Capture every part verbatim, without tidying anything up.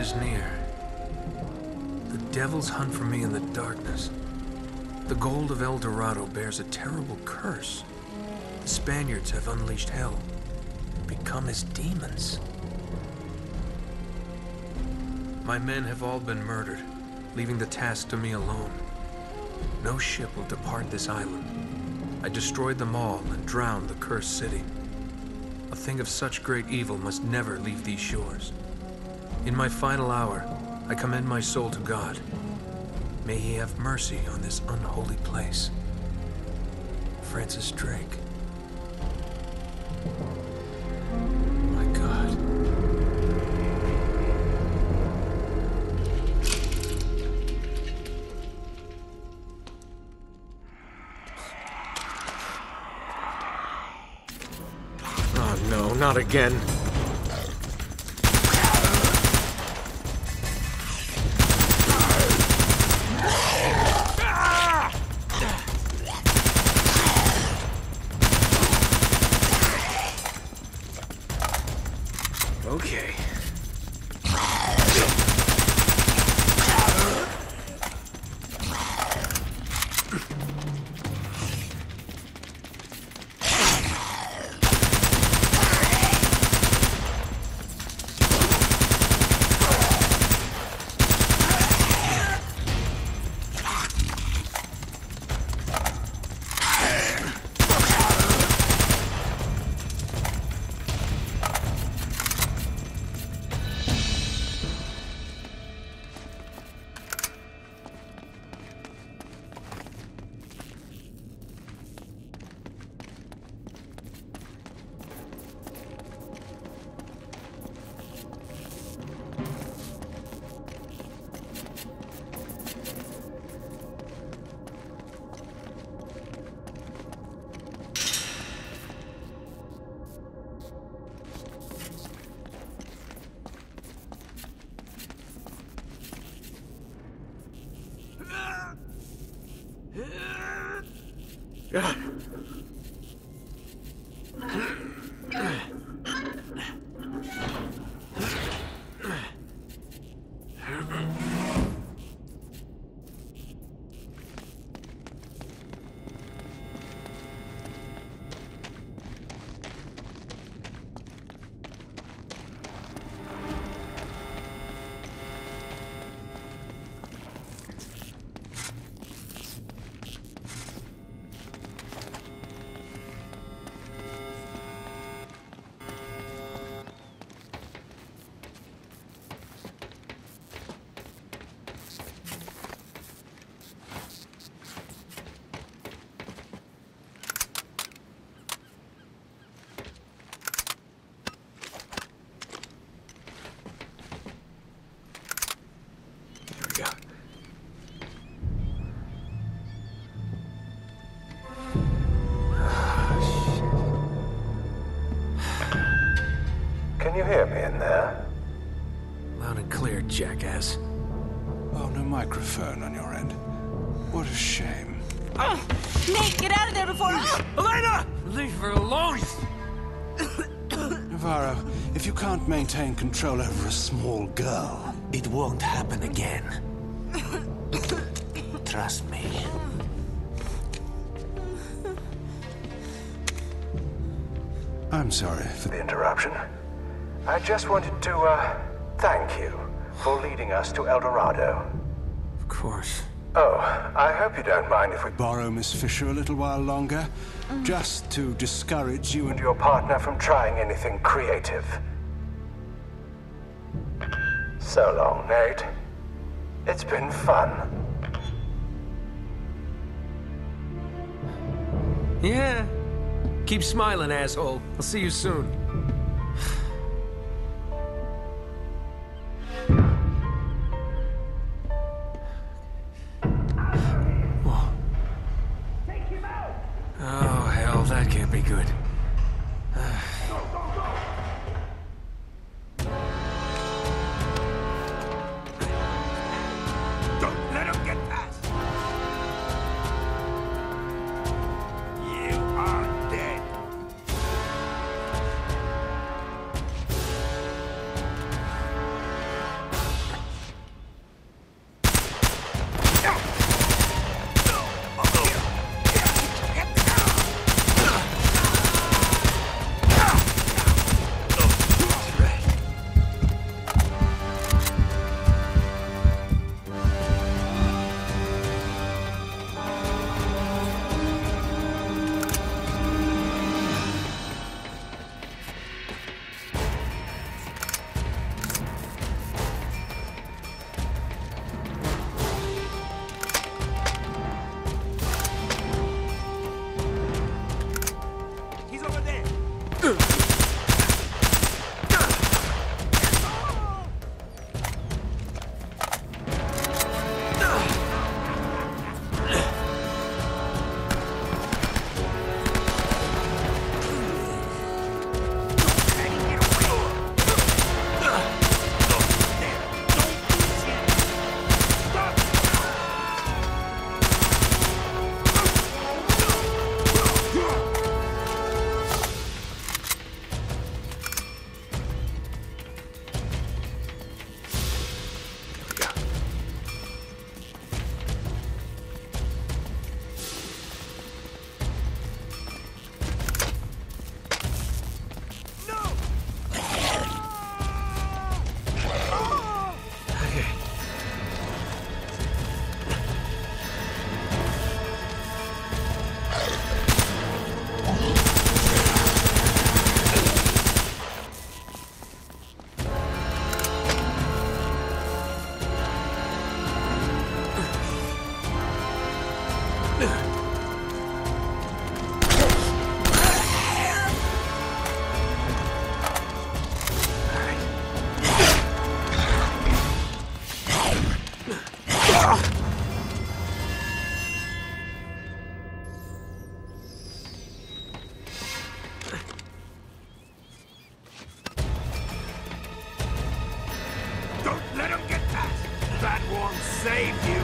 is near. The devils hunt for me in the darkness. The gold of El Dorado bears a terrible curse. The Spaniards have unleashed hell, become as demons. My men have all been murdered, leaving the task to me alone. No ship will depart this island. I destroyed them all and drowned the cursed city. A thing of such great evil must never leave these shores. In my final hour, I commend my soul to God. May he have mercy on this unholy place. Francis Drake. My God. Oh no, not again. Okay. Ah. Can you hear me in there? Loud and clear, jackass. Oh, no microphone on your end. What a shame. Uh, Nate, get out of there before... Uh, Elena! Leave her alone! Navarro, if you can't maintain control over a small girl, it won't happen again. Trust me. I'm sorry for the interruption. I just wanted to, uh, thank you for leading us to El Dorado. Of course. Oh, I hope you don't mind if we borrow Miss Fisher a little while longer, mm. just to discourage you and your partner from trying anything creative. So long, Nate. It's been fun. Yeah. Keep smiling, asshole. I'll see you soon. Oh, hell, that can't be good. Don't let him get past! You are dead! Don't let him get past. That won't save you.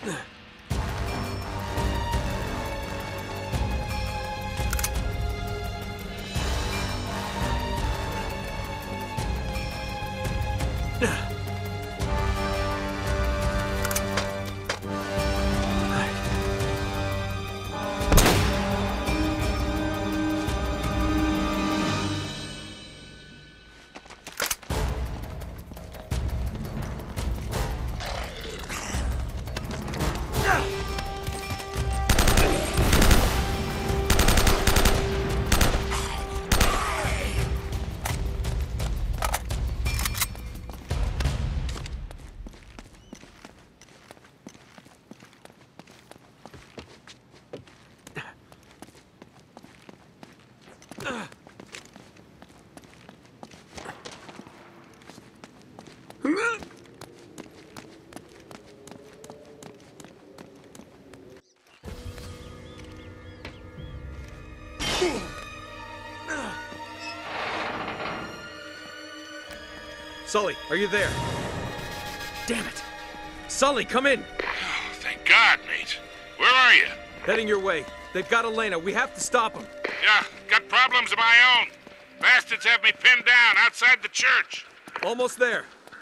Sully, are you there? Damn it! Sully, come in! Oh, thank God, mate. Where are you? Heading your way. They've got Elena. We have to stop them. Yeah, got problems of my own. Bastards have me pinned down outside the church. Almost there.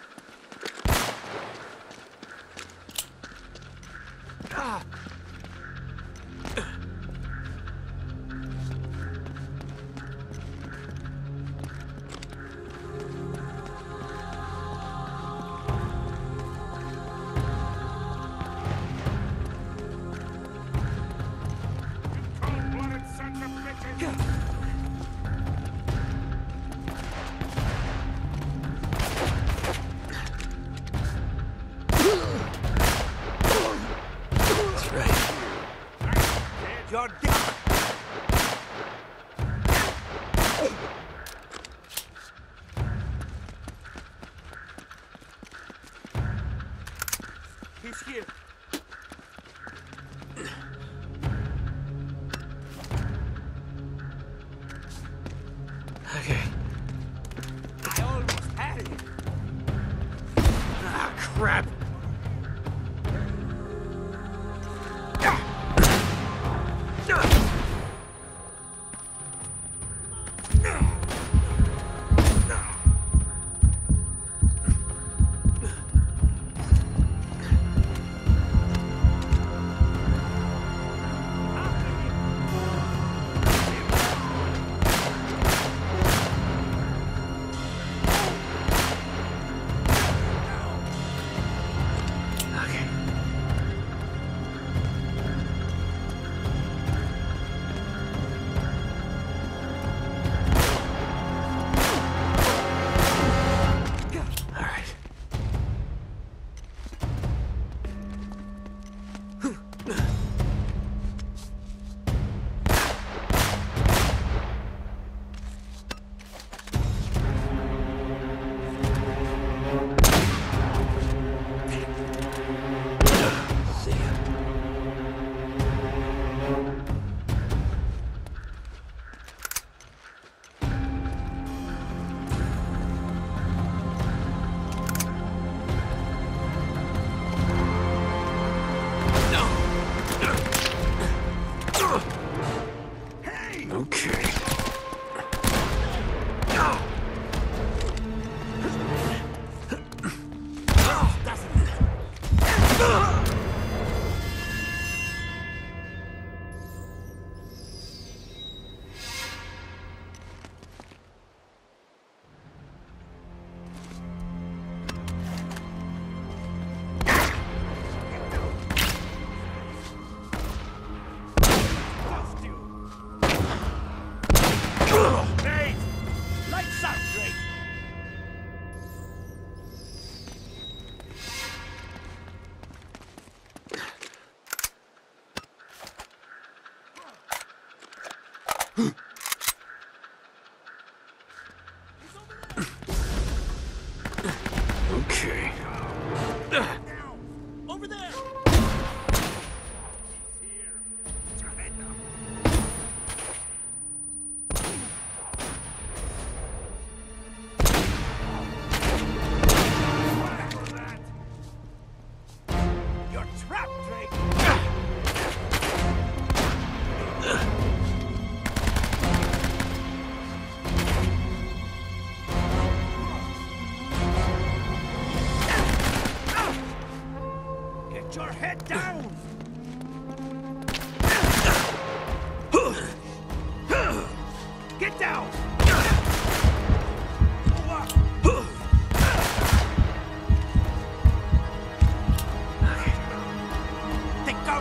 Ah. Cold-blooded sons of bitches. That's right. You're dead. He's here. Okay. I almost had it. Ah, crap. Okay. Okay. Over there. You're trapped, Drake. head down! Get down! Think go!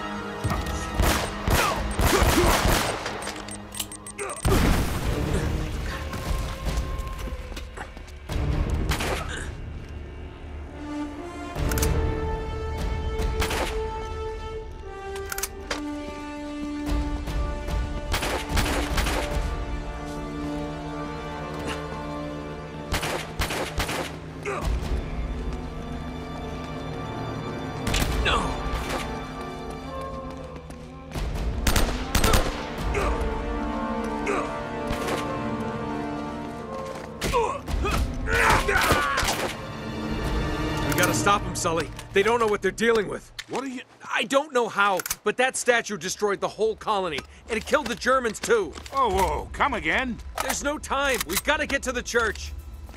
Stop them, Sully. They don't know what they're dealing with. What are you... I don't know how, but that statue destroyed the whole colony, and it killed the Germans, too. Whoa, whoa, come again? There's no time. We've got to get to the church.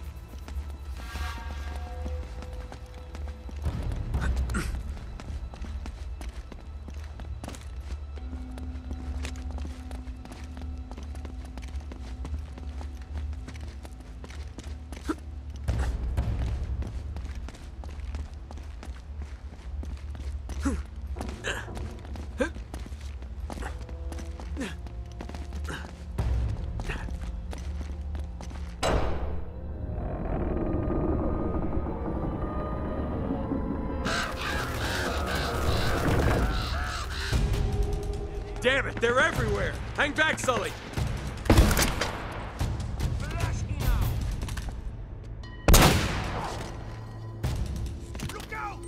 Damn it, they're everywhere! Hang back, Sully! Look out!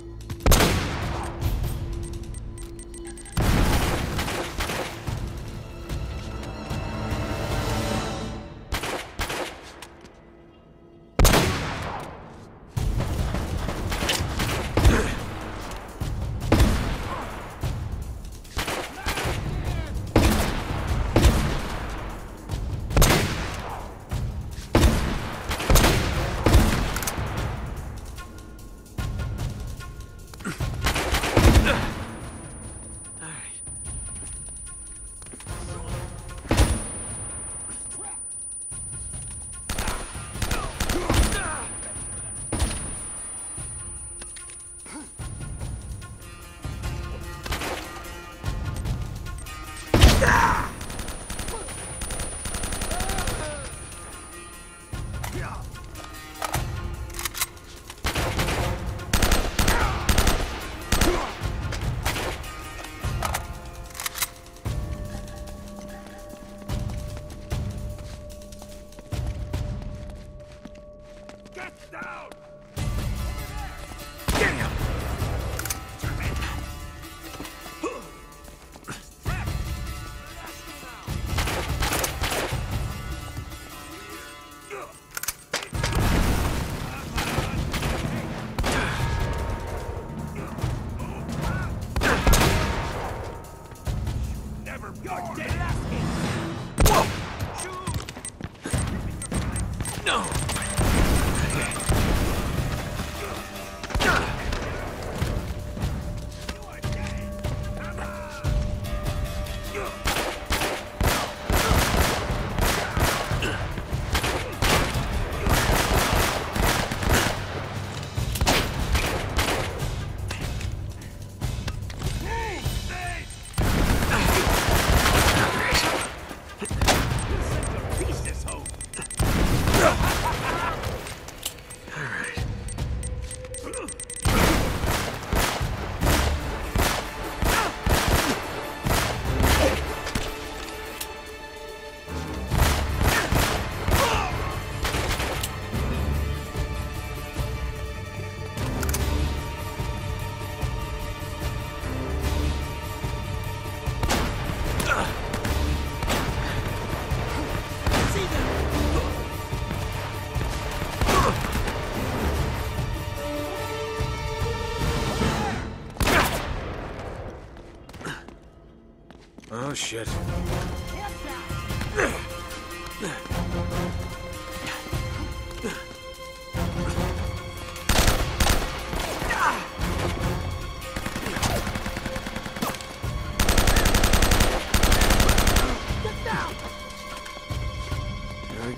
Oh, shit.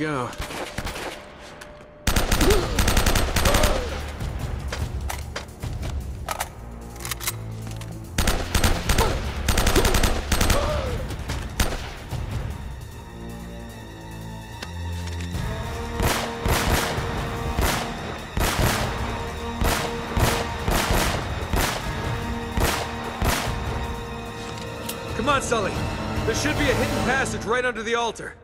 go. Come on, Sully. There should be a hidden passage right under the altar.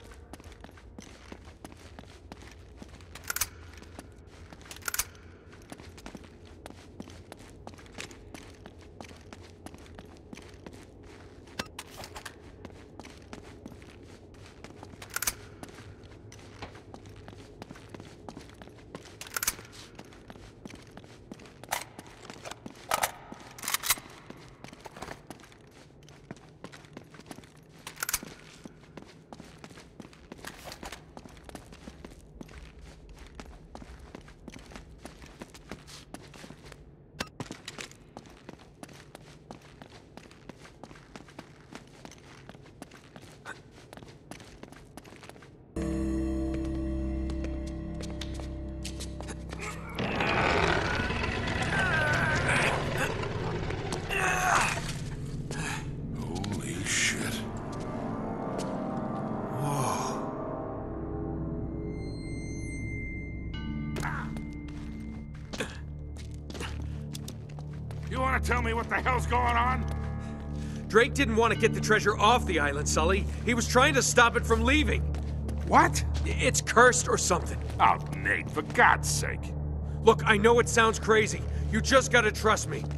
You want to tell me what the hell's going on? Drake didn't want to get the treasure off the island, Sully. He was trying to stop it from leaving. What? It's cursed or something. Oh, Nate, for God's sake. Look, I know it sounds crazy. You just gotta trust me.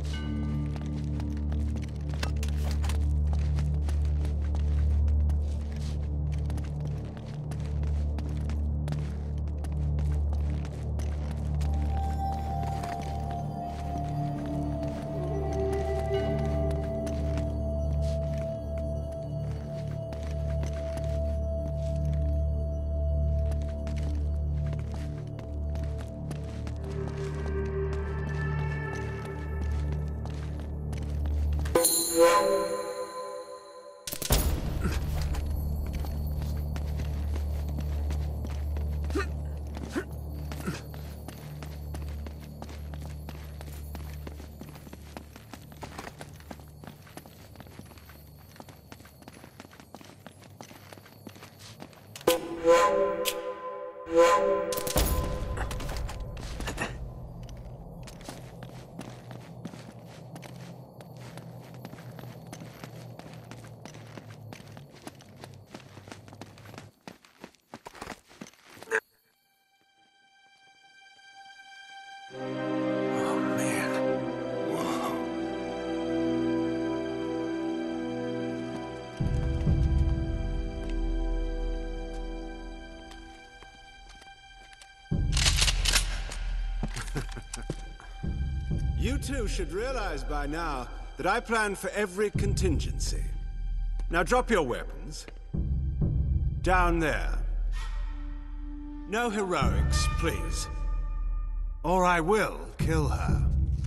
You two should realize by now that I plan for every contingency. Now drop your weapons. Down there. No heroics, please. Or I will kill her.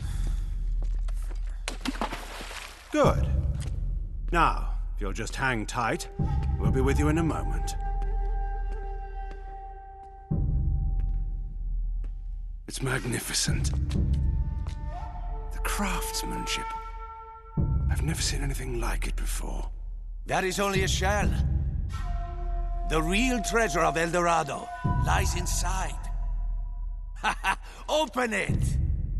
Good. Now, if you'll just hang tight, we'll be with you in a moment. It's magnificent. The craftsmanship. I've never seen anything like it before. That is only a shell. The real treasure of El Dorado lies inside. Open it!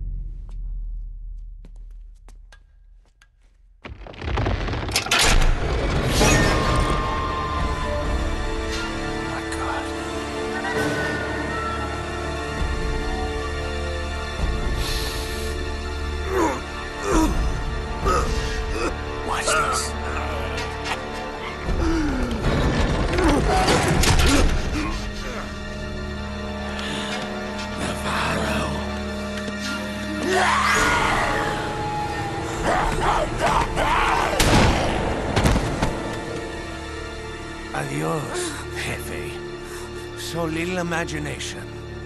Adios, Jefe. So little imagination.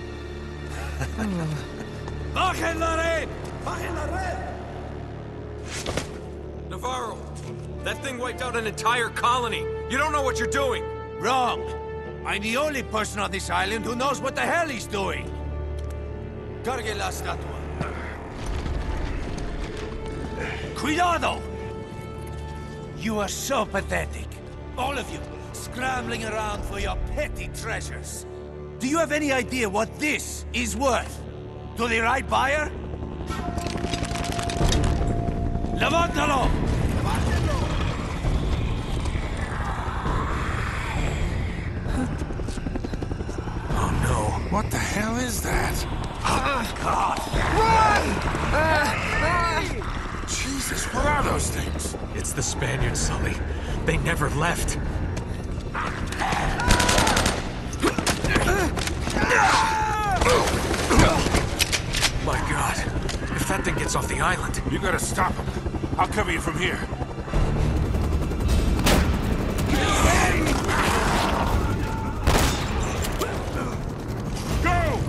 Bajen la red! Bajen la red! Navarro, that thing wiped out an entire colony. You don't know what you're doing. Wrong. I'm the only person on this island who knows what the hell he's doing. Cargue la estatua. Cuidado! You are so pathetic. All of you, scrambling around for your petty treasures. Do you have any idea what this is worth? To the right buyer? Levántalo! Oh no, what the hell is that? Oh, God! Jesus, what are those things? It's the Spaniards, Sully. They never left. My God. If that thing gets off the island... You gotta stop him. I'll cover you from here. Go!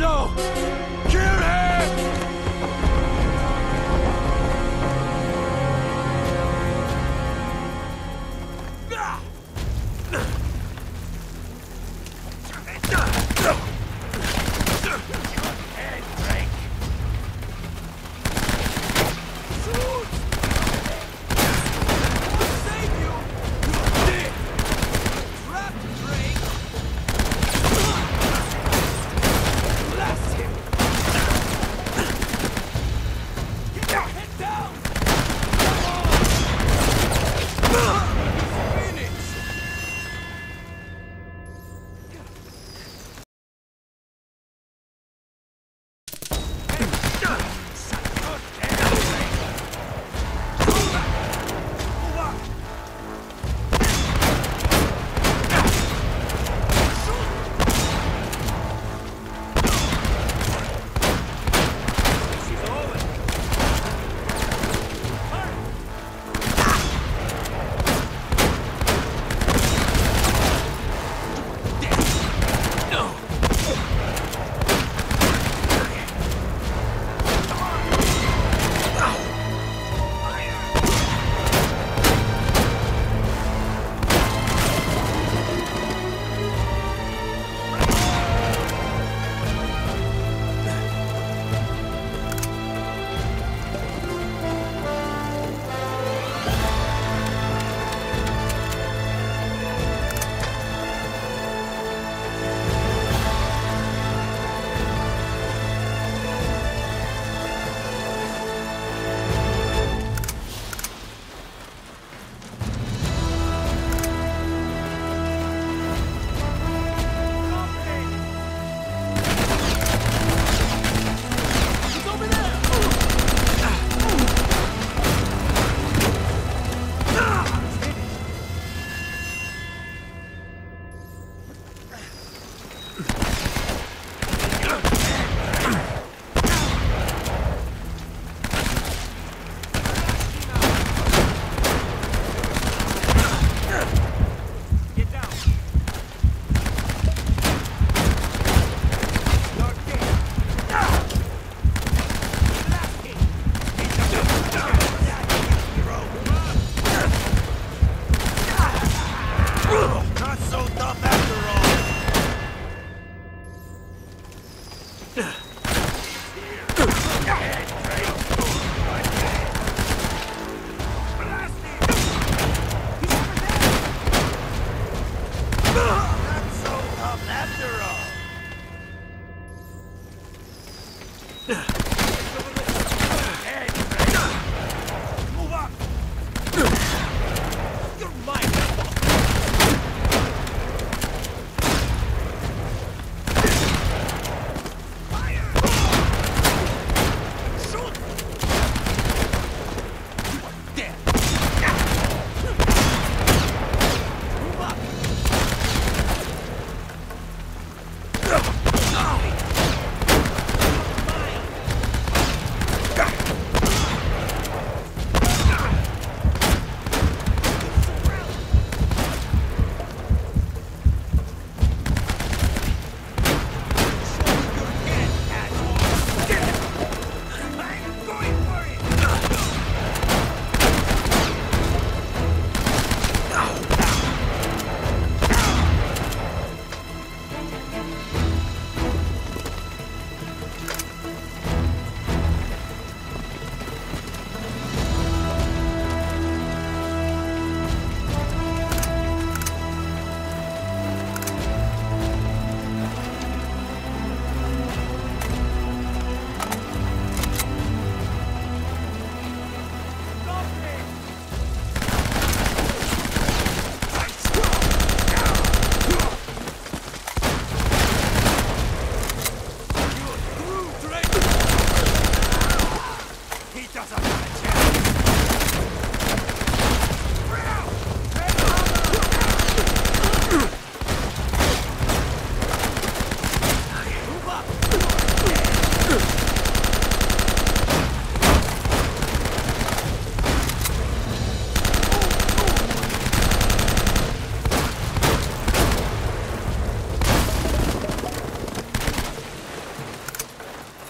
Eduardo! Kill him!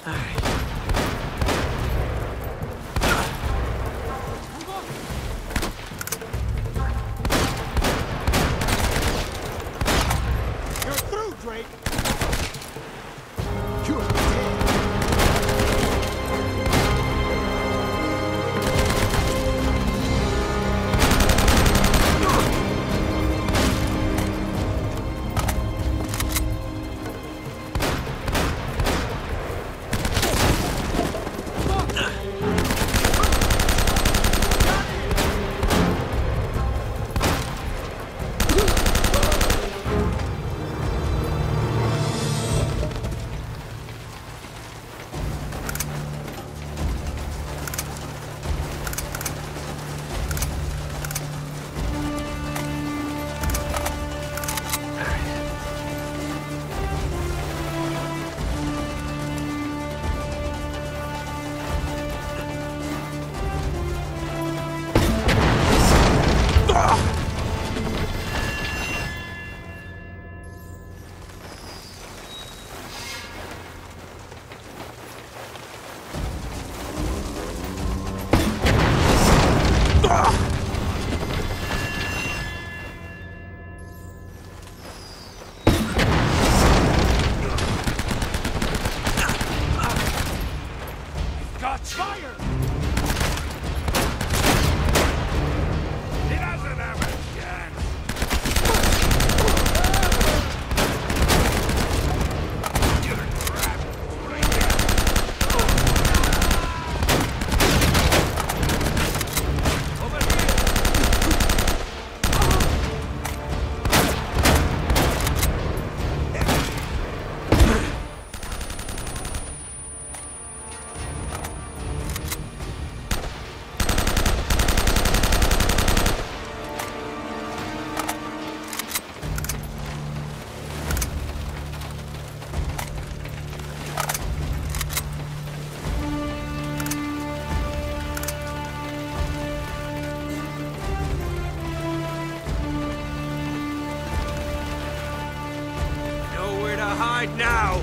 Hide now!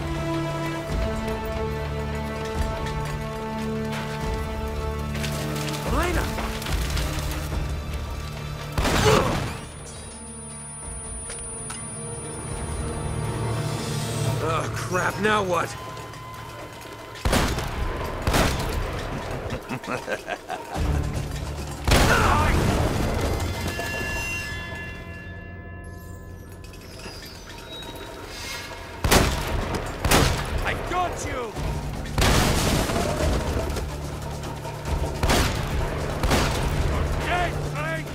Elena! Oh, crap, now what? I got you! You're dead, Frank!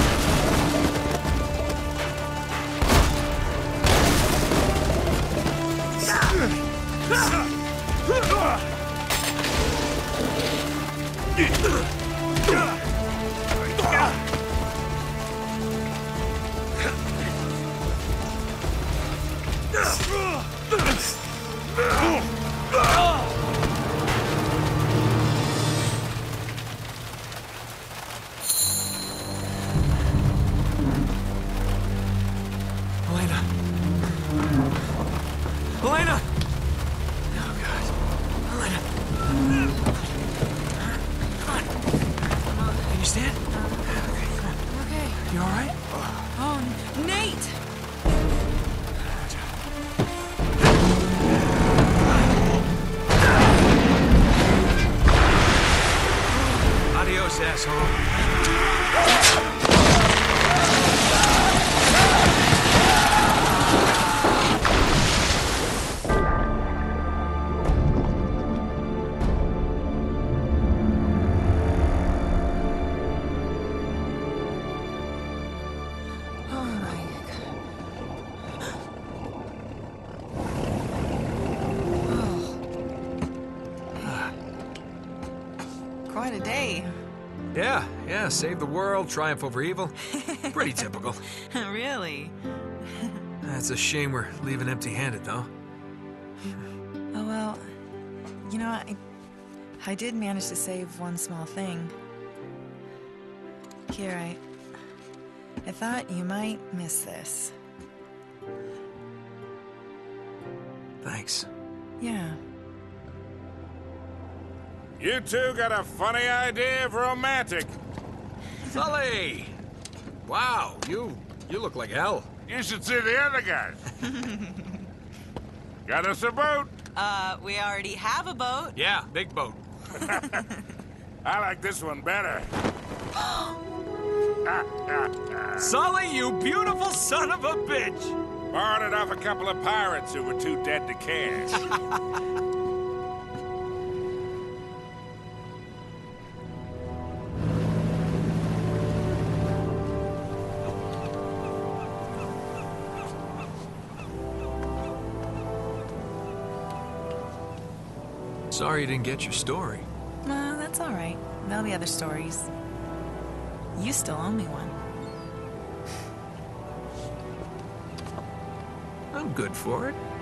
Elena! Elena! Oh, God. Elena! Come on. Can you stand? Okay, come on. Okay. You all right? Oh, Nate! Adios, asshole. Oh my God. Oh. Quite a day. Yeah, yeah, save the world, triumph over evil. Pretty typical. Really? It's a shame we're leaving empty-handed, though. Oh, well, you know, I, I did manage to save one small thing. Here, I, I thought you might miss this. Thanks. Yeah. You two got a funny idea of romantic. Sully! Wow, you you look like hell. You should see the other guys. Got us a boat. Uh, we already have a boat. Yeah, big boat. I like this one better. Sully, you beautiful son of a bitch! Borrowed it off a couple of pirates who were too dead to care. Sorry you didn't get your story. Well, that's all right. There'll be other stories. You still owe me one. I'm good for it.